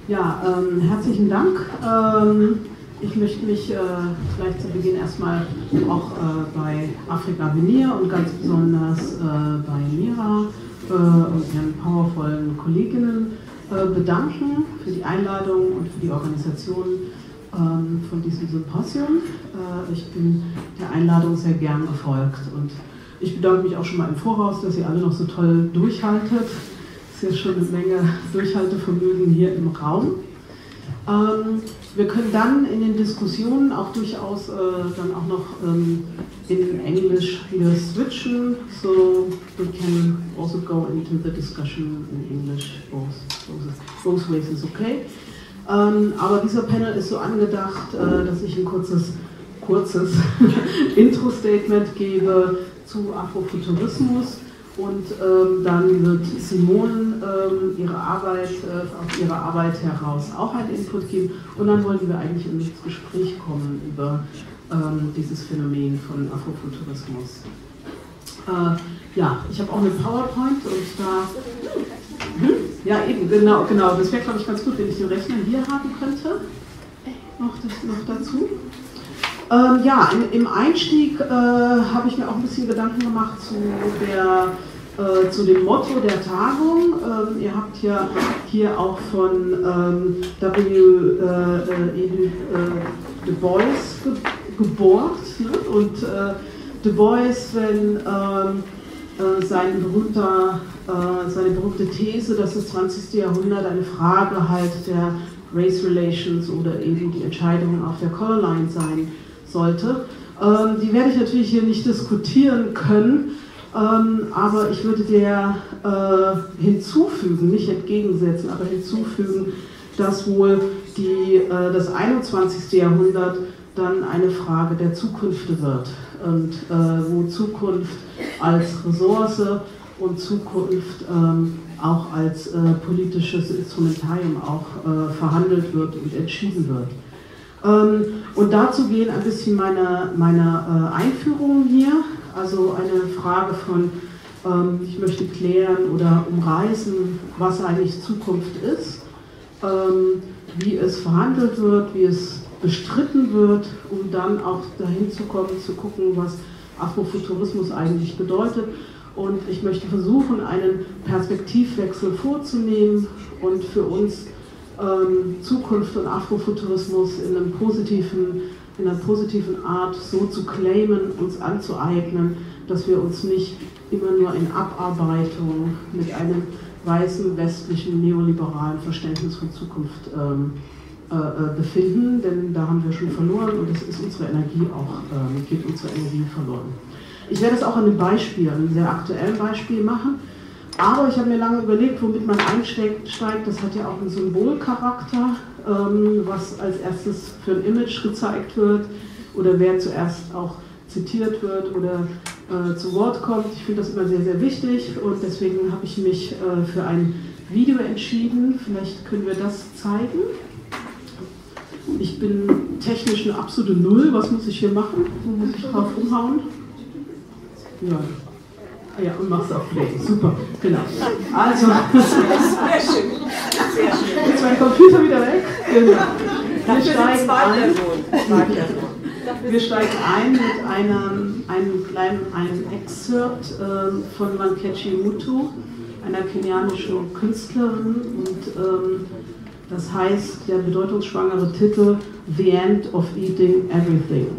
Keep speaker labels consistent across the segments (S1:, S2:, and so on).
S1: Ja, herzlichen Dank. Ich möchte mich gleich zu Beginn erstmal auch bei Afrika Venir und ganz besonders bei Mira und ihren powervollen Kolleginnen bedanken für die Einladung und für die Organisation von diesem Symposium. Ich bin der Einladung sehr gern gefolgt und ich bedanke mich auch schon mal im Voraus, dass ihr alle noch so toll durchhaltet. Es ist ja schon eine Menge Durchhaltevermögen hier im Raum. Wir können dann in den Diskussionen auch durchaus dann auch noch in Englisch wieder switchen, so we can also go into the discussion in English, both ways is okay. Aber dieser Panel ist so angedacht, dass ich ein kurzes Intro-Statement gebe zu Afrofuturismus und dann wird Simone aus ihrer Arbeit heraus auch einen Input geben und dann wollen wir eigentlich ins Gespräch kommen über dieses Phänomen von Afrofuturismus. Ja, ich habe auch eine PowerPoint und da... Ja, eben, genau. Das wäre, glaube ich, ganz gut, wenn ich den Rechner hier haben könnte. Noch dazu. Ja, im Einstieg habe ich mir auch ein bisschen Gedanken gemacht zu dem Motto der Tagung. Ihr habt ja hier auch von Du Bois gebohrt. Ne? Und Du Bois, wenn seine berühmte These, dass das 20. Jahrhundert eine Frage halt der Race Relations oder eben die Entscheidungen auf der Color Line sein sollte. Die werde ich natürlich hier nicht diskutieren können, aber ich würde der hinzufügen, nicht entgegensetzen, aber hinzufügen, dass wohl das 21. Jahrhundert dann eine Frage der Zukunft wird und wo Zukunft als Ressource und Zukunft auch als politisches Instrumentarium auch verhandelt wird und entschieden wird. Und dazu gehen ein bisschen meine Einführungen hier, also eine Frage von, ich möchte klären oder umreißen, was eigentlich Zukunft ist, wie es verhandelt wird, wie es bestritten wird, um dann auch dahin zu kommen, zu gucken, was Afrofuturismus eigentlich bedeutet. Und ich möchte versuchen, einen Perspektivwechsel vorzunehmen und für uns Zukunft und Afrofuturismus in einer positiven Art so zu claimen, uns anzueignen, dass wir uns nicht immer nur in Abarbeitung mit einem weißen, westlichen, neoliberalen Verständnis von Zukunft befinden, denn da haben wir schon verloren und es ist unsere Energie auch, geht unsere Energie verloren. Ich werde es auch an einem sehr aktuellen Beispiel machen, aber ich habe mir lange überlegt, womit man einsteigt. Das hat ja auch einen Symbolcharakter, was als erstes für ein Image gezeigt wird oder wer zuerst auch zitiert wird oder zu Wort kommt. Ich finde das immer sehr, sehr wichtig und deswegen habe ich mich für ein Video entschieden. Vielleicht können wir das zeigen. Ich bin technisch eine absolute Null. Was muss ich hier machen? Wo muss ich drauf umhauen? Ja. Ja, und machst auf Play. Super, genau. Also, sehr schön. Ist mein Computer wieder weg? Genau. Wir steigen ein mit einem Excerpt von Wangechi Mutu, einer kenianischen Künstlerin und das heißt, der bedeutungsschwangere Titel The End of Eating Everything.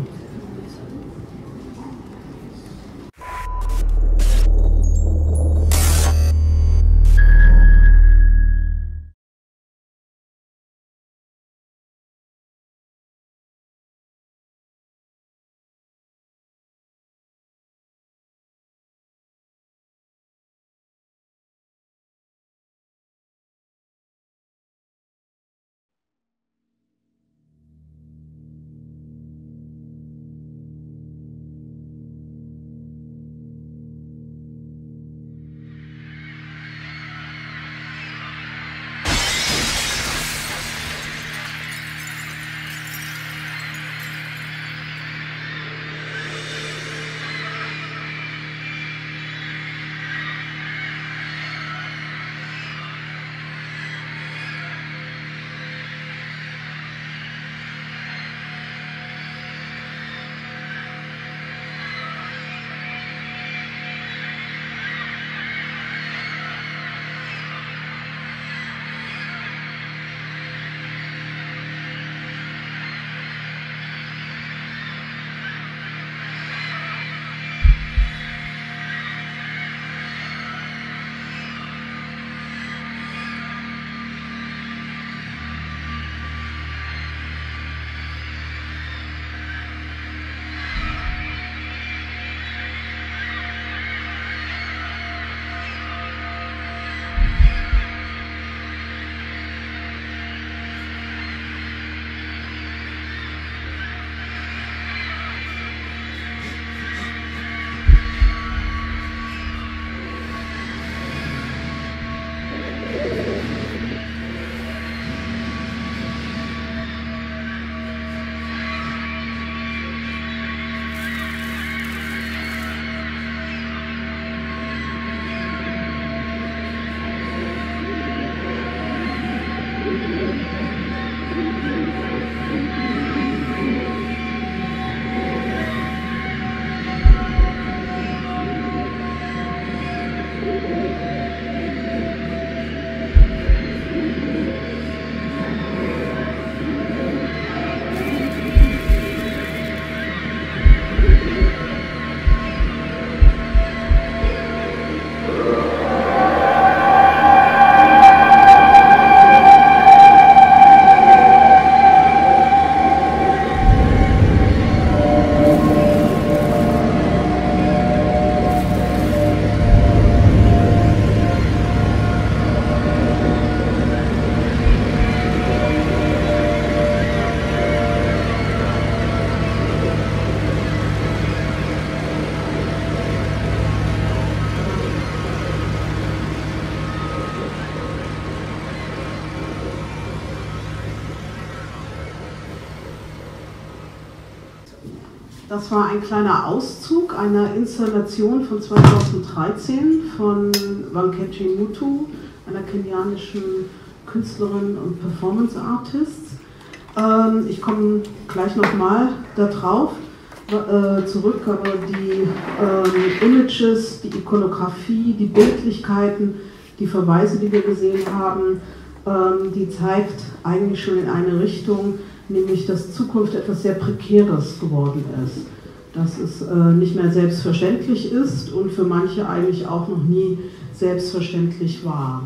S1: Das war ein kleiner Auszug einer Installation von 2013 von Wankechi Mutu, einer kenianischen Künstlerin und Performance Artist. Ich komme gleich nochmal darauf zurück, aber die Images, die Ikonografie, die Bildlichkeiten, die Verweise, die wir gesehen haben, die zeigt eigentlich schon in eine Richtung, nämlich dass Zukunft etwas sehr Prekäres geworden ist. Dass es nicht mehr selbstverständlich ist und für manche eigentlich auch noch nie selbstverständlich war.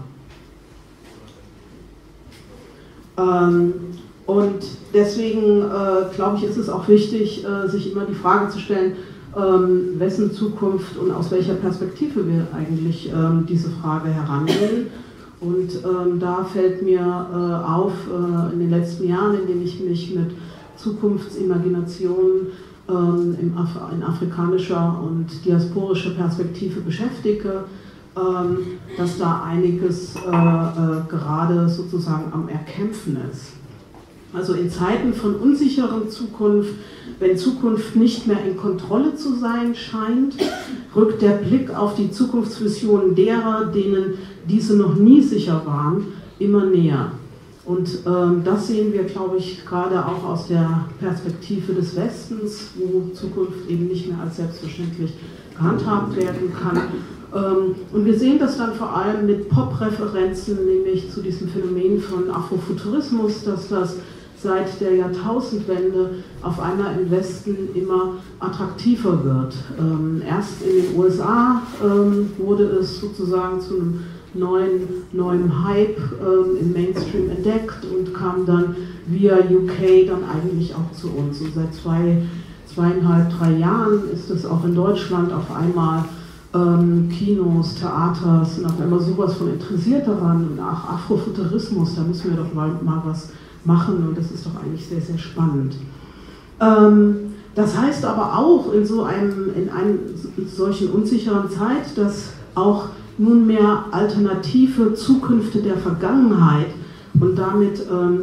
S1: Und deswegen glaube ich, ist es auch wichtig, sich immer die Frage zu stellen, wessen Zukunft und aus welcher Perspektive wir eigentlich diese Frage herangehen. Und da fällt mir auf, in den letzten Jahren, in denen ich mich mit Zukunftsimagination in afrikanischer und diasporischer Perspektive beschäftige, dass da einiges gerade sozusagen am Erkämpfen ist. Also in Zeiten von unsicheren Zukunft, wenn Zukunft nicht mehr in Kontrolle zu sein scheint, rückt der Blick auf die Zukunftsvisionen derer, denen diese noch nie sicher waren, immer näher. Und das sehen wir, glaube ich, gerade auch aus der Perspektive des Westens, wo Zukunft eben nicht mehr als selbstverständlich gehandhabt werden kann. Und wir sehen das dann vor allem mit Pop-Referenzen, nämlich zu diesem Phänomen von Afrofuturismus, dass das seit der Jahrtausendwende auf einmal im Westen immer attraktiver wird. Erst in den USA wurde es sozusagen zu einem neuen Hype im Mainstream entdeckt und kam dann via UK dann eigentlich auch zu uns. Und seit 2,5, 3 Jahren ist es auch in Deutschland auf einmal Kinos, Theater sind auf einmal sowas von interessiert daran und auch Afrofuturismus, da müssen wir doch mal was machen und das ist doch eigentlich sehr, sehr spannend. Das heißt aber auch in einer solchen unsicheren Zeit, dass auch nunmehr alternative Zukünfte der Vergangenheit und damit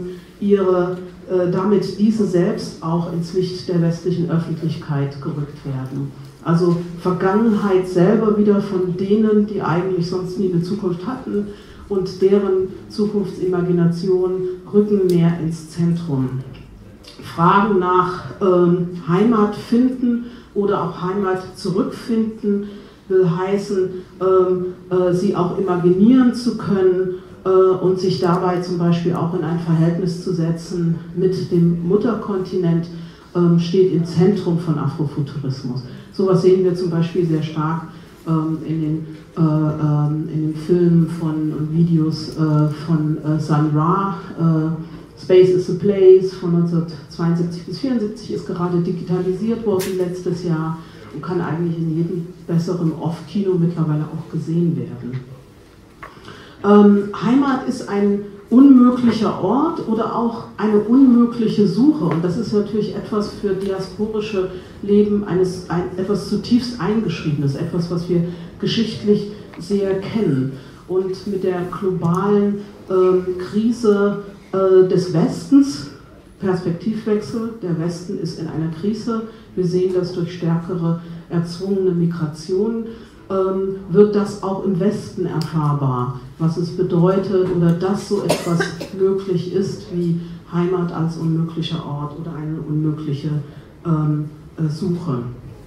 S1: diese selbst auch ins Licht der westlichen Öffentlichkeit gerückt werden. Also Vergangenheit selber wieder von denen, die eigentlich sonst nie eine Zukunft hatten und deren Zukunftsimagination rücken mehr ins Zentrum. Fragen nach Heimat finden oder auch Heimat zurückfinden will heißen, sie auch imaginieren zu können und sich dabei zum Beispiel auch in ein Verhältnis zu setzen mit dem Mutterkontinent, steht im Zentrum von Afrofuturismus. Sowas sehen wir zum Beispiel sehr stark in den Filmen und Videos von Sun Ra. Space is a Place von 1972 bis 1974 ist gerade digitalisiert worden letztes Jahr und kann eigentlich in jedem besseren Off-Kino mittlerweile auch gesehen werden. Heimat ist ein unmöglicher Ort oder auch eine unmögliche Suche und das ist natürlich etwas für diasporische Leben, etwas zutiefst Eingeschriebenes, etwas, was wir geschichtlich sehr kennen. Und mit der globalen Krise des Westens, Perspektivwechsel, der Westen ist in einer Krise, wir sehen das durch stärkere erzwungene Migration, wird das auch im Westen erfahrbar, was es bedeutet oder dass so etwas möglich ist wie Heimat als unmöglicher Ort oder eine unmögliche Suche.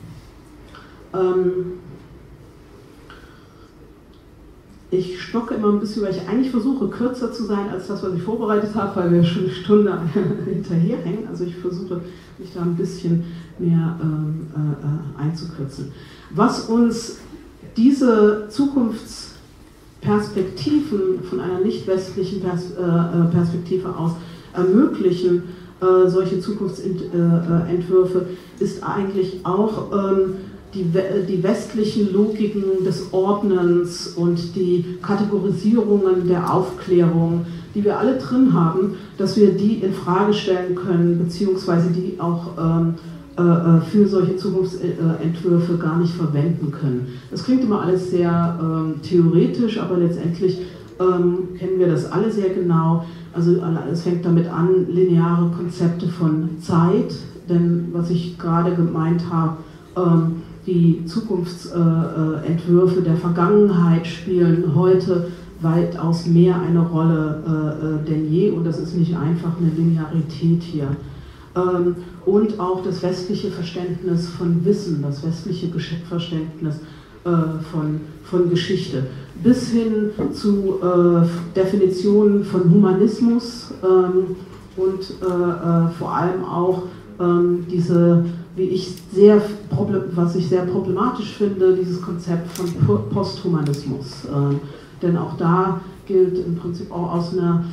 S1: Ich stocke immer ein bisschen, weil ich eigentlich versuche, kürzer zu sein als das, was ich vorbereitet habe, weil wir schon eine Stunde hinterherhängen. Also ich versuche, mich da ein bisschen mehr einzukürzen. Was uns diese Zukunftsperspektiven von einer nicht westlichen Perspektive aus ermöglichen, solche Zukunftsentwürfe, ist eigentlich auch die westlichen Logiken des Ordnens und die Kategorisierungen der Aufklärung, die wir alle drin haben, dass wir die in Frage stellen können, beziehungsweise die auch für solche Zukunftsentwürfe gar nicht verwenden können. Das klingt immer alles sehr theoretisch, aber letztendlich kennen wir das alle sehr genau. Also es fängt damit an, lineare Konzepte von Zeit, denn was ich gerade gemeint habe, die Zukunftsentwürfe der Vergangenheit spielen heute weitaus mehr eine Rolle denn je, und das ist nicht einfach eine Linearität hier. Und auch das westliche Verständnis von Wissen, das westliche Verständnis von Geschichte, bis hin zu Definitionen von Humanismus und vor allem auch diese, was ich sehr problematisch finde, dieses Konzept von Posthumanismus. Denn auch da gilt im Prinzip auch aus einer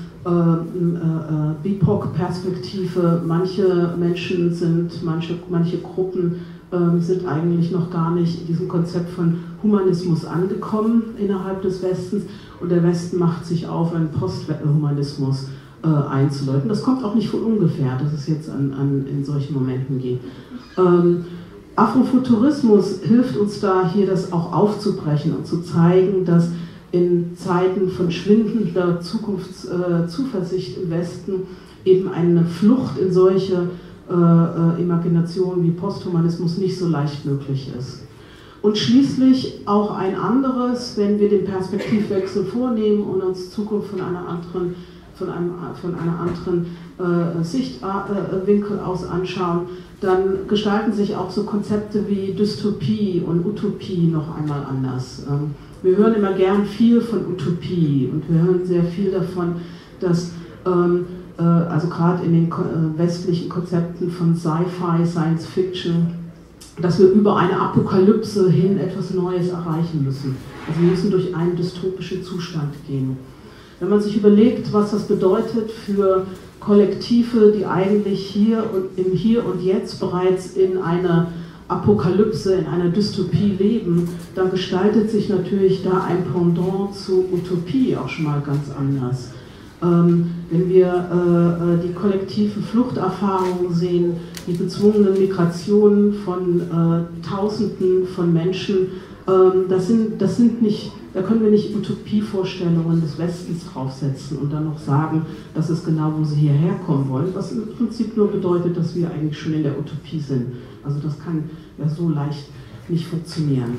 S1: BIPOC-Perspektive, manche Menschen manche Gruppen sind eigentlich noch gar nicht in diesem Konzept von Humanismus angekommen innerhalb des Westens, und der Westen macht sich auf, einen Posthumanismus einzuläuten. Das kommt auch nicht von ungefähr, dass es jetzt in solchen Momenten geht. Afrofuturismus hilft uns da, hier das auch aufzubrechen und zu zeigen, dass in Zeiten von schwindender Zukunftszuversicht im Westen eben eine Flucht in solche Imaginationen wie Posthumanismus nicht so leicht möglich ist. Und schließlich auch ein anderes, wenn wir den Perspektivwechsel vornehmen und uns Zukunft von einem anderen Sichtwinkel aus anschauen, dann gestalten sich auch so Konzepte wie Dystopie und Utopie noch einmal anders. Wir hören immer gern viel von Utopie und wir hören sehr viel davon, dass also gerade in den westlichen Konzepten von Sci-Fi, Science Fiction, dass wir über eine Apokalypse hin etwas Neues erreichen müssen. Also wir müssen durch einen dystopischen Zustand gehen. Wenn man sich überlegt, was das bedeutet für Kollektive, die eigentlich hier und im Hier und Jetzt bereits in einer Apokalypse, in einer Dystopie leben, dann gestaltet sich natürlich da ein Pendant zu Utopie auch schon mal ganz anders. Wenn wir die kollektiven Fluchterfahrungen sehen, die bezwungenen Migrationen von Tausenden von Menschen, das sind nicht, da können wir nicht Utopievorstellungen des Westens draufsetzen und dann noch sagen, das ist genau, wo sie hierher kommen wollen, was im Prinzip nur bedeutet, dass wir eigentlich schon in der Utopie sind. Also das kann ja so leicht nicht funktionieren.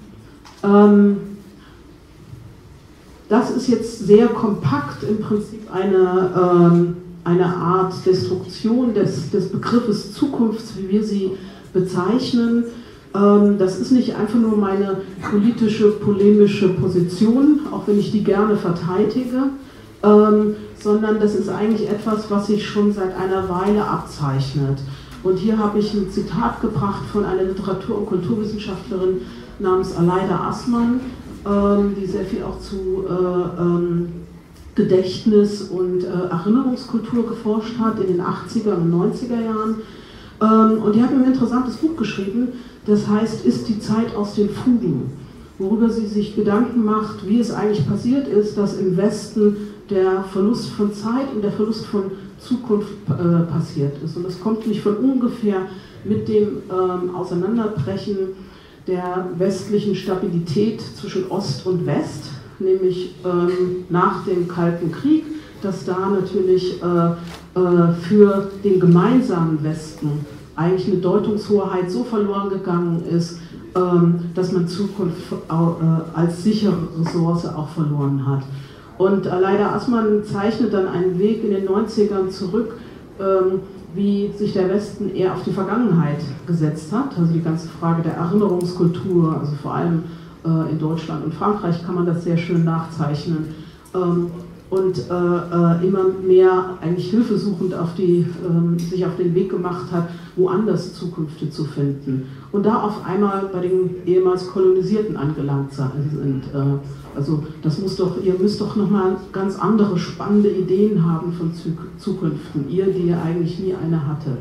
S1: Das ist jetzt sehr kompakt im Prinzip eine Art Destruktion des Begriffes Zukunft, wie wir sie bezeichnen. Das ist nicht einfach nur meine politische, polemische Position, auch wenn ich die gerne verteidige, sondern das ist eigentlich etwas, was sich schon seit einer Weile abzeichnet. Und hier habe ich ein Zitat gebracht von einer Literatur- und Kulturwissenschaftlerin namens Aleida Assmann, die sehr viel auch zu Gedächtnis- und Erinnerungskultur geforscht hat in den 80er und 90er Jahren. Und die hat ein interessantes Buch geschrieben, das heißt, Ist die Zeit aus den Fugen? Worüber sie sich Gedanken macht, wie es eigentlich passiert ist, dass im Westen der Verlust von Zeit und der Verlust von Zukunft passiert ist. Und das kommt nicht von ungefähr mit dem Auseinanderbrechen der westlichen Stabilität zwischen Ost und West, nämlich nach dem Kalten Krieg, dass da natürlich für den gemeinsamen Westen eigentlich eine Deutungshoheit so verloren gegangen ist, dass man Zukunft als sichere Ressource auch verloren hat. Und Aleida Assmann zeichnet dann einen Weg in den 90ern zurück, wie sich der Westen eher auf die Vergangenheit gesetzt hat. Also die ganze Frage der Erinnerungskultur, also vor allem in Deutschland und Frankreich kann man das sehr schön nachzeichnen. Und immer mehr eigentlich hilfesuchend sich auf den Weg gemacht hat, woanders Zukünfte zu finden. Und da auf einmal bei den ehemals Kolonisierten angelangt sind. Also ihr müsst doch nochmal ganz andere spannende Ideen haben von Zukünften, ihr, die ihr eigentlich nie eine hattet.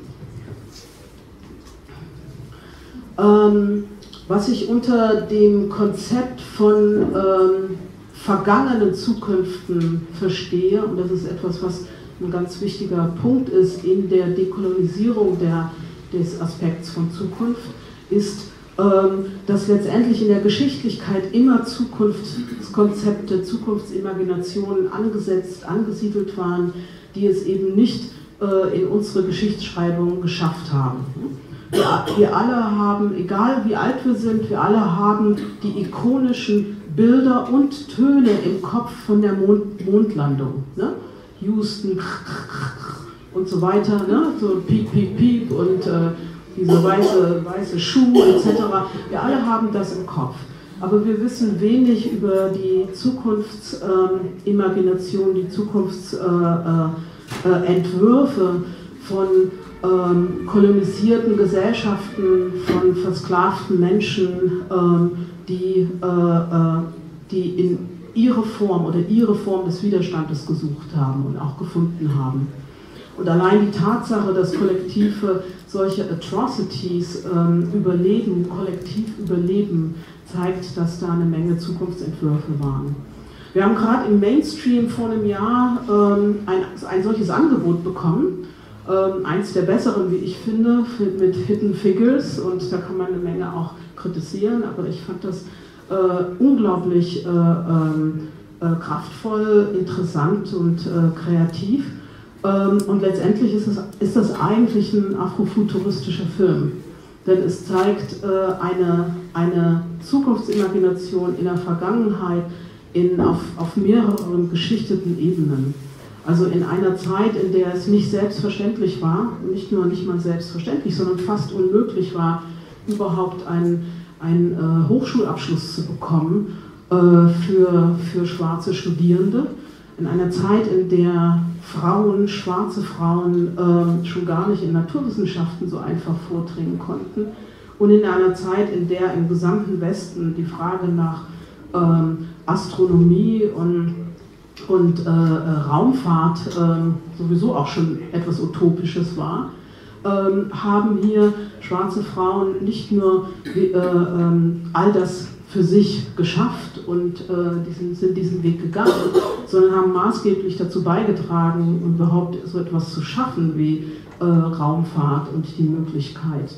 S1: Ne? Was ich unter dem Konzept von vergangenen Zukünften verstehe, und das ist etwas, was ein ganz wichtiger Punkt ist in der Dekolonisierung des Aspekts von Zukunft, ist, dass letztendlich in der Geschichtlichkeit immer Zukunftskonzepte, Zukunftsimaginationen angesiedelt waren, die es eben nicht in unsere Geschichtsschreibung geschafft haben. Wir alle haben, egal wie alt wir sind, wir alle haben die ikonischen Bilder und Töne im Kopf von der Mondlandung. Ne? Houston und so weiter, ne? So piep, piep, piep und diese weiße Schuh etc. Wir alle haben das im Kopf. Aber wir wissen wenig über die Zukunftsimagination, die Zukunftsentwürfe von kolonisierten Gesellschaften, von versklavten Menschen, die in ihre Form oder ihre Form des Widerstandes gesucht haben und auch gefunden haben. Und allein die Tatsache, dass Kollektive solche Atrocities kollektiv überleben, zeigt, dass da eine Menge Zukunftsentwürfe waren. Wir haben gerade im Mainstream vor einem Jahr ein solches Angebot bekommen, eins der besseren, wie ich finde, mit Hidden Figures, und da kann man eine Menge auch kritisieren, aber ich fand das unglaublich kraftvoll, interessant und kreativ. Und letztendlich ist das eigentlich ein afrofuturistischer Film, denn es zeigt eine Zukunftsimagination in der Vergangenheit auf mehreren geschichteten Ebenen. Also in einer Zeit, in der es nicht selbstverständlich war, nicht mal selbstverständlich, sondern fast unmöglich war, überhaupt einen Hochschulabschluss zu bekommen für schwarze Studierende. In einer Zeit, in der schwarze Frauen schon gar nicht in Naturwissenschaften so einfach vordringen konnten, und in einer Zeit, in der im gesamten Westen die Frage nach Astronomie und Raumfahrt sowieso auch schon etwas Utopisches war, haben hier schwarze Frauen nicht nur all das für sich geschafft und sind diesen Weg gegangen, sondern haben maßgeblich dazu beigetragen, überhaupt so etwas zu schaffen wie Raumfahrt und die Möglichkeit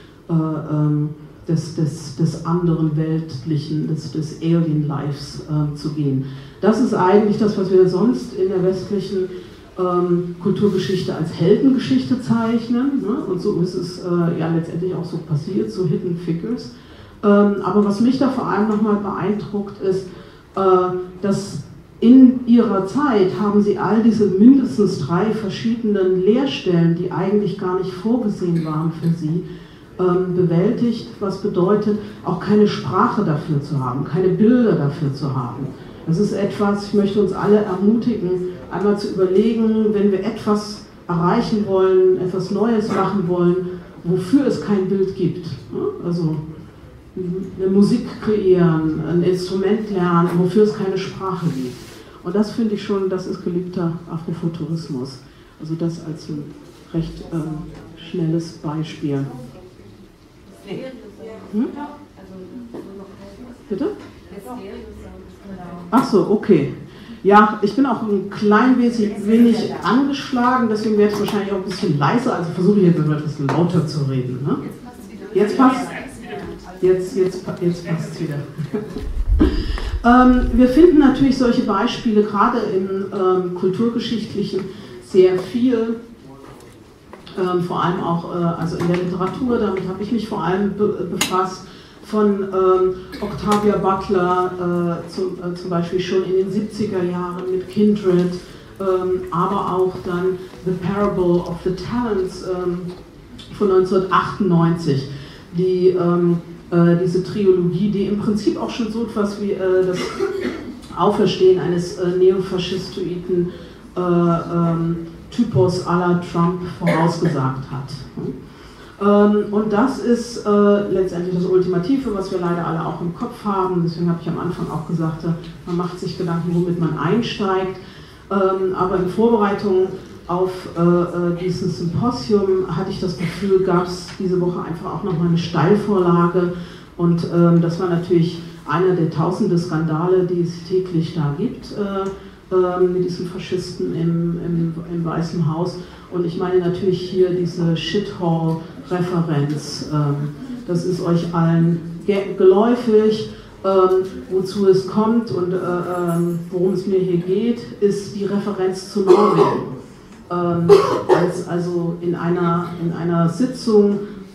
S1: des anderen Weltlichen, des Alien Lives zu gehen. Das ist eigentlich das, was wir sonst in der westlichen Kulturgeschichte als Heldengeschichte zeichnen, ne? Und so ist es ja letztendlich auch so passiert, so Hidden Figures. Aber was mich da vor allem nochmal beeindruckt ist, dass in ihrer Zeit haben sie all diese mindestens 3 verschiedenen Lehrstellen, die eigentlich gar nicht vorgesehen waren für sie, bewältigt, was bedeutet, auch keine Sprache dafür zu haben, keine Bilder dafür zu haben. Das ist etwas, ich möchte uns alle ermutigen, einmal zu überlegen, wenn wir etwas erreichen wollen, etwas Neues machen wollen, wofür es kein Bild gibt. Also eine Musik kreieren, ein Instrument lernen, wofür es keine Sprache gibt. Und das finde ich schon, das ist gelebter Afrofuturismus. Also das als ein recht schnelles Beispiel. Bitte? Ach so, okay. Ja, ich bin auch ein klein wenig angeschlagen, deswegen werde ich wahrscheinlich auch ein bisschen leiser, also versuche ich jetzt etwas lauter zu reden. Ne? Jetzt passt Jetzt passt es wieder. Wir finden natürlich solche Beispiele gerade im Kulturgeschichtlichen sehr viel, vor allem auch also in der Literatur, damit habe ich mich vor allem befasst, von Octavia Butler zum Beispiel schon in den 70er Jahren mit Kindred, aber auch dann The Parable of the Talents von 1998, diese Trilogie, die im Prinzip auch schon so etwas wie das Auferstehen eines neofaschistoiden Typus à la Trump vorausgesagt hat. Und das ist letztendlich das Ultimative, was wir leider alle auch im Kopf haben. Deswegen habe ich am Anfang auch gesagt, man macht sich Gedanken, womit man einsteigt. Aber in Vorbereitung auf dieses Symposium hatte ich das Gefühl, gab es diese Woche einfach auch nochmal eine Steilvorlage. Und das war natürlich einer der tausende Skandale, die es täglich da gibt mit diesen Faschisten im Weißen Haus. Und ich meine natürlich hier diese Shithole-Referenz. Das ist euch allen geläufig. Wozu es kommt und worum es mir hier geht, ist die Referenz zu Norwegen. also in einer Sitzung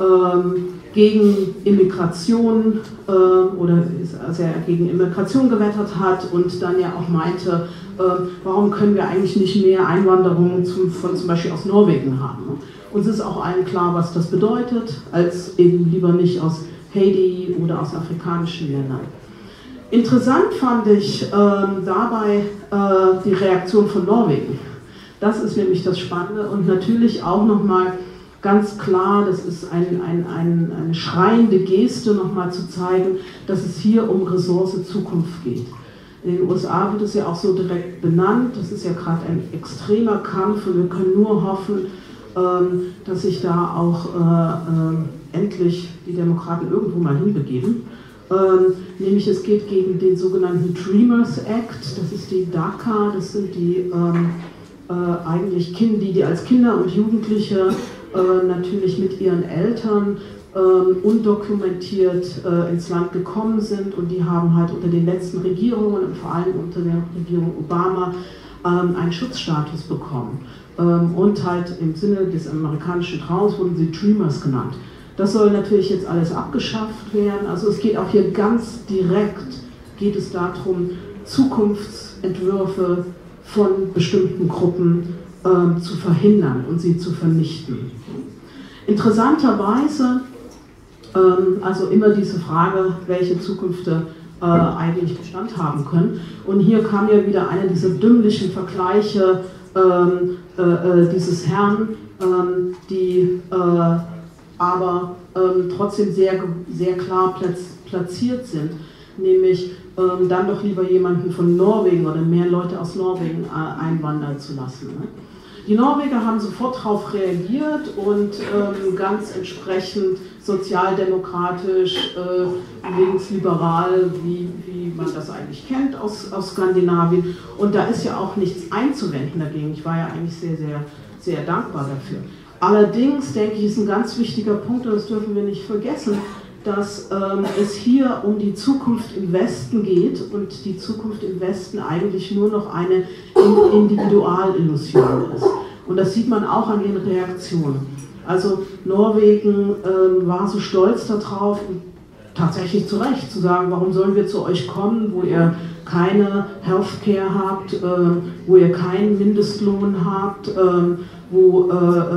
S1: gegen Immigration also er gegen Immigration gewettert hat und dann ja auch meinte, warum können wir eigentlich nicht mehr Einwanderung von zum Beispiel aus Norwegen haben. Uns ist auch allen klar, was das bedeutet, als eben lieber nicht aus Haiti oder aus afrikanischen Ländern. Interessant fand ich dabei die Reaktion von Norwegen. Das ist nämlich das Spannende und natürlich auch nochmal ganz klar, das ist eine schreiende Geste, nochmal zu zeigen, dass es hier um Ressource Zukunft geht. In den USA wird es ja auch so direkt benannt, das ist ja gerade ein extremer Kampf und wir können nur hoffen, dass sich da auch endlich die Demokraten irgendwo mal hinbegeben. Nämlich es geht gegen den sogenannten Dreamers Act, das ist die DACA, das sind die eigentlich Kinder, die als Kinder und Jugendliche natürlich mit ihren Eltern undokumentiert ins Land gekommen sind und die haben halt unter den letzten Regierungen und vor allem unter der Regierung Obama einen Schutzstatus bekommen. Und halt im Sinne des amerikanischen Traums wurden sie Dreamers genannt. Das soll natürlich jetzt alles abgeschafft werden. Also es geht auch hier ganz direkt, geht es darum, Zukunftsentwürfe von bestimmten Gruppen zu verhindern und sie zu vernichten. Interessanterweise, also immer diese Frage, welche Zukünfte eigentlich Bestand haben können. Und hier kam ja wieder einer dieser dümmlichen Vergleiche dieses Herrn, die aber trotzdem sehr klar platziert sind, nämlich dann doch lieber jemanden von Norwegen oder mehr Leute aus Norwegen einwandern zu lassen. Ne? Die Norweger haben sofort darauf reagiert und ganz entsprechend sozialdemokratisch, linksliberal, wie man das eigentlich kennt aus Skandinavien. Und da ist ja auch nichts einzuwenden dagegen. Ich war ja eigentlich sehr, sehr, sehr dankbar dafür. Allerdings, denke ich, ist ein ganz wichtiger Punkt, und das dürfen wir nicht vergessen, dass es hier um die Zukunft im Westen geht und die Zukunft im Westen eigentlich nur noch eine Individualillusion ist. Und das sieht man auch an den Reaktionen. Also Norwegen war so stolz darauf, und tatsächlich zu Recht, zu sagen, warum sollen wir zu euch kommen, wo ihr keine Healthcare habt, wo ihr keinen Mindestlohn habt, wo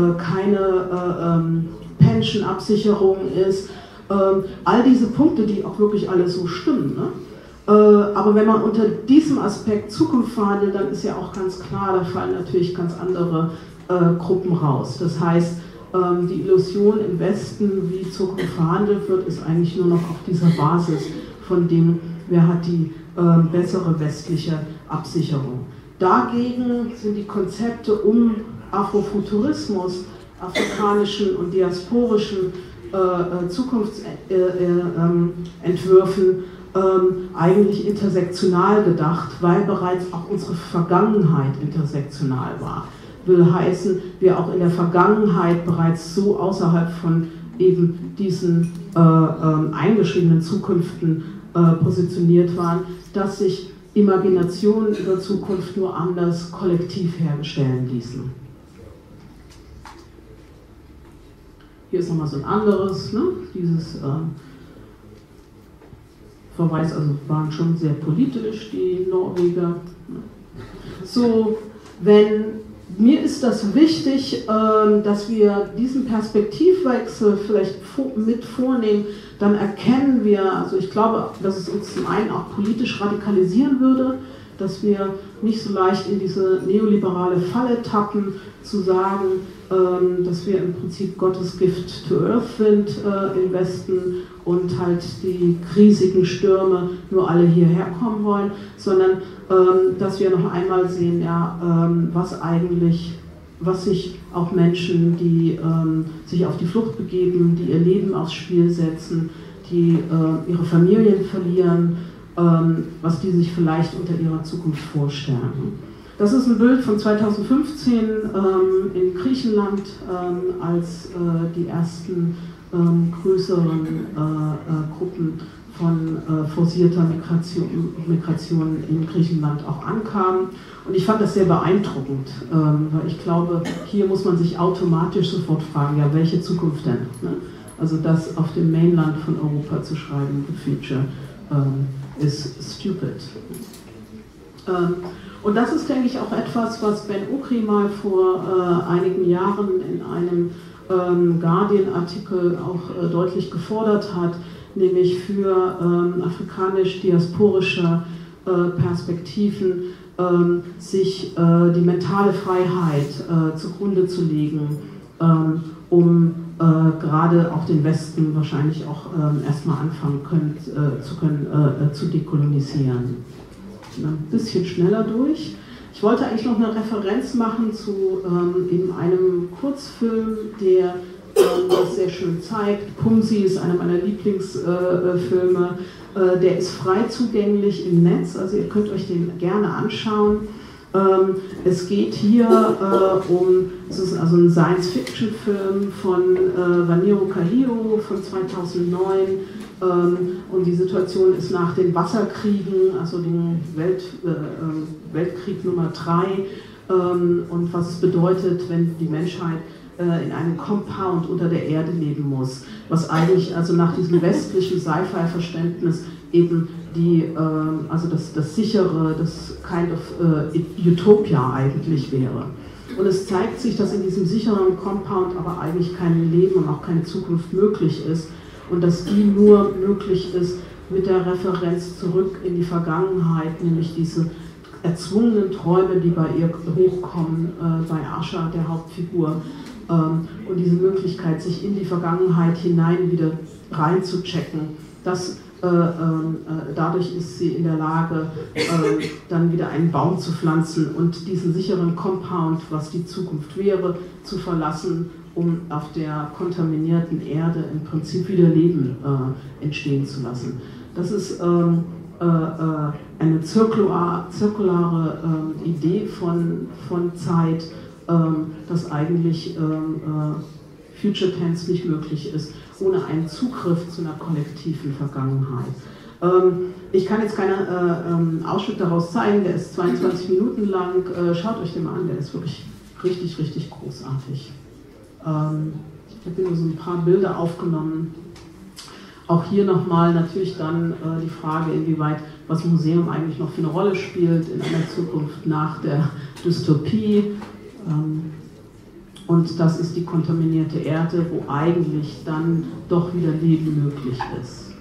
S1: keine Pensionabsicherung ist. All diese Punkte, die auch wirklich alle so stimmen. Ne? Aber wenn man unter diesem Aspekt Zukunft verhandelt, dann ist ja auch ganz klar, da fallen natürlich ganz andere Gruppen raus. Das heißt, die Illusion im Westen, wie Zukunft verhandelt wird, ist eigentlich nur noch auf dieser Basis von dem, wer hat die bessere westliche Absicherung. Dagegen sind die Konzepte um Afrofuturismus, afrikanischen und diasporischen Zukunftsentwürfen eigentlich intersektional gedacht, weil bereits auch unsere Vergangenheit intersektional war. Will heißen, wir auch in der Vergangenheit bereits so außerhalb von eben diesen eingeschriebenen Zukünften positioniert waren, dass sich Imaginationen über Zukunft nur anders kollektiv herstellen ließen. Hier ist nochmal so ein anderes, ne? Dieses Verweis, also waren schon sehr politisch, die Norweger. Ne? So, mir ist das wichtig, dass wir diesen Perspektivwechsel vielleicht mit vornehmen, dann erkennen wir, also ich glaube, dass es uns zum einen auch politisch radikalisieren würde, dass wir nicht so leicht in diese neoliberale Falle tappen, zu sagen, dass wir im Prinzip Gottes Gift to Earth sind im Westen und halt die riesigen Stürme nur alle hierher kommen wollen, sondern dass wir noch einmal sehen, ja, was sich auch Menschen, die sich auf die Flucht begeben, die ihr Leben aufs Spiel setzen, die ihre Familien verlieren, was die sich vielleicht unter ihrer Zukunft vorstellen. Das ist ein Bild von 2015 in Griechenland, als die ersten größeren Gruppen von forcierter Migration in Griechenland auch ankam. Und ich fand das sehr beeindruckend, weil ich glaube, hier muss man sich automatisch sofort fragen, ja, welche Zukunft denn? Ne? Also das auf dem Mainland von Europa zu schreiben, the future is stupid. Und das ist, denke ich, auch etwas, was Ben Okri mal vor einigen Jahren in einem Guardian-Artikel auch deutlich gefordert hat, nämlich für afrikanisch-diasporische Perspektiven sich die mentale Freiheit zugrunde zu legen, um gerade auch den Westen wahrscheinlich auch erstmal anfangen zu können, zu dekolonisieren. Ein bisschen schneller durch. Ich wollte eigentlich noch eine Referenz machen zu eben einem Kurzfilm, der das sehr schön zeigt. Pumsi ist einer meiner Lieblingsfilme. Der ist frei zugänglich im Netz, also ihr könnt euch den gerne anschauen. Es geht hier es ist also ein Science-Fiction-Film von Vaniro Kahio von 2009 und die Situation ist nach den Wasserkriegen, also dem Weltkrieg Nummer 3 und was es bedeutet, wenn die Menschheit in einem Compound unter der Erde leben muss, was eigentlich also nach diesem westlichen Sci-Fi-Verständnis eben also das sichere, das kind of Utopia eigentlich wäre. Und es zeigt sich, dass in diesem sicheren Compound aber eigentlich kein Leben und auch keine Zukunft möglich ist und dass die nur möglich ist mit der Referenz zurück in die Vergangenheit, nämlich diese erzwungenen Träume, die bei ihr hochkommen, bei Asha, der Hauptfigur, und diese Möglichkeit, sich in die Vergangenheit hinein wieder reinzuchecken, dadurch ist sie in der Lage, dann wieder einen Baum zu pflanzen und diesen sicheren Compound, was die Zukunft wäre, zu verlassen, um auf der kontaminierten Erde im Prinzip wieder Leben entstehen zu lassen. Das ist eine zirkulare Idee von Zeit, dass eigentlich Future Tense nicht möglich ist, ohne einen Zugriff zu einer kollektiven Vergangenheit. Ich kann jetzt keinen Ausschnitt daraus zeigen, der ist 22 Minuten lang. Schaut euch den mal an, der ist wirklich richtig, richtig großartig. Ich habe nur so ein paar Bilder aufgenommen. Auch hier nochmal natürlich dann die Frage, inwieweit was Museum eigentlich noch für eine Rolle spielt in einer Zukunft nach der Dystopie. Und das ist die kontaminierte Erde, wo eigentlich dann doch wieder Leben möglich ist.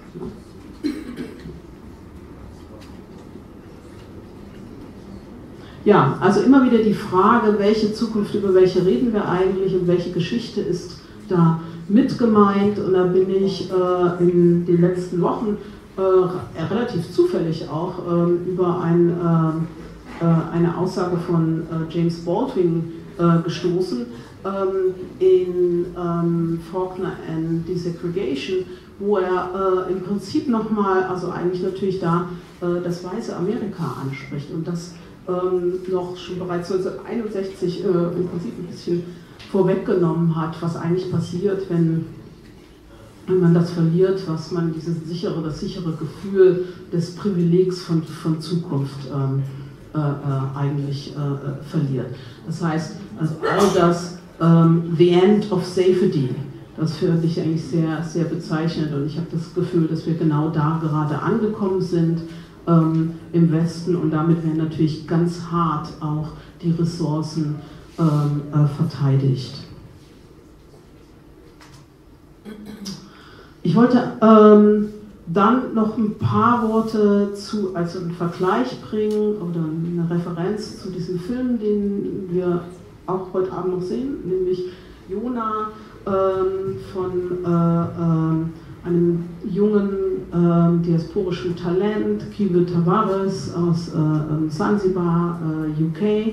S1: Ja, also immer wieder die Frage, welche Zukunft, über welche reden wir eigentlich und welche Geschichte ist da mit gemeint. Und da bin ich in den letzten Wochen relativ zufällig auch über eine Aussage von James Baldwin gestoßen in Faulkner and Desegregation, wo er im Prinzip nochmal, also eigentlich natürlich da das weiße Amerika anspricht und das noch schon bereits 1961 im Prinzip ein bisschen vorweggenommen hat, was eigentlich passiert, wenn man das verliert, was man das sichere Gefühl des Privilegs von Zukunft eigentlich verliert. Das heißt, also all das, the end of safety, das finde ich eigentlich sehr, sehr bezeichnend und ich habe das Gefühl, dass wir genau da gerade angekommen sind im Westen und damit werden natürlich ganz hart auch die Ressourcen verteidigt. Ich wollte dann noch ein paar Worte also einen Vergleich bringen oder eine Referenz zu diesem Film, den wir auch heute Abend noch sehen, nämlich Jona von einem jungen diasporischen Talent, Kibe Tavares aus Zanzibar, UK,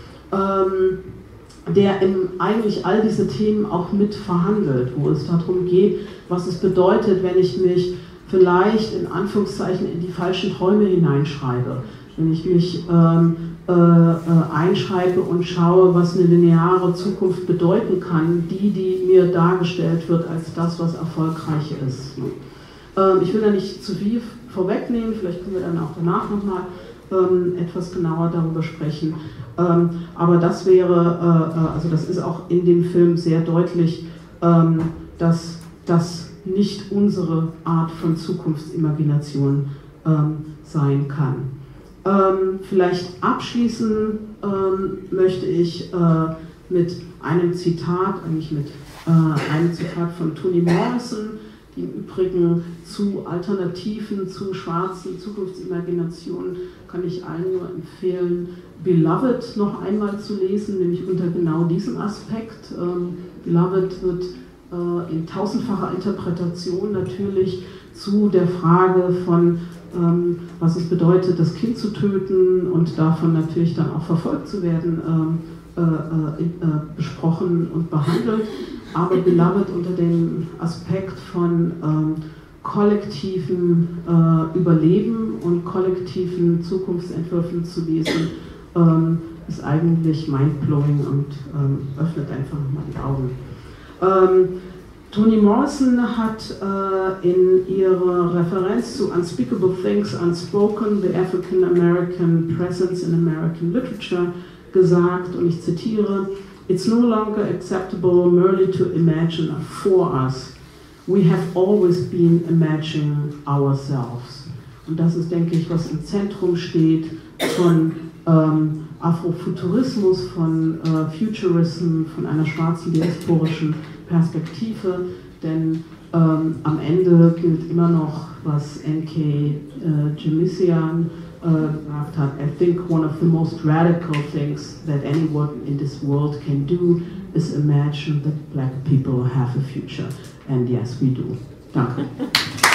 S1: der eigentlich all diese Themen auch mit verhandelt, wo es darum geht, was es bedeutet, wenn ich mich vielleicht in Anführungszeichen in die falschen Träume hineinschreibe, wenn ich mich einschreibe und schaue, was eine lineare Zukunft bedeuten kann, die mir dargestellt wird als das, was erfolgreich ist. Ich will da nicht zu viel vorwegnehmen, vielleicht können wir dann auch danach nochmal etwas genauer darüber sprechen. Aber das wäre, also das ist auch in dem Film sehr deutlich, dass das nicht unsere Art von Zukunftsimagination sein kann. Vielleicht abschließen möchte ich mit einem Zitat, eigentlich mit einem Zitat von Toni Morrison, die im Übrigen zu Alternativen, zu schwarzen Zukunftsimaginationen kann ich allen nur empfehlen, Beloved noch einmal zu lesen, nämlich unter genau diesem Aspekt. Beloved wird in tausendfacher Interpretation natürlich zu der Frage von, was es bedeutet, das Kind zu töten und davon natürlich dann auch verfolgt zu werden, besprochen und behandelt. Aber Beloved unter dem Aspekt von kollektiven Überleben und kollektiven Zukunftsentwürfen zu lesen, ist eigentlich mindblowing und öffnet einfach nochmal die Augen. Toni Morrison hat in ihrer Referenz zu Unspeakable Things Unspoken, the African American Presence in American Literature gesagt, und ich zitiere: "It's no longer acceptable merely to imagine for us. We have always been imagining ourselves." Und das ist, denke ich, was im Zentrum steht von Afrofuturismus, von Futurism, von einer schwarzen diasporischen Perspektive, denn am Ende gilt immer noch, was N.K. Jemissian gesagt hat: "I think one of the most radical things that anyone in this world can do is imagine that black people have a future." And yes, we do. Danke.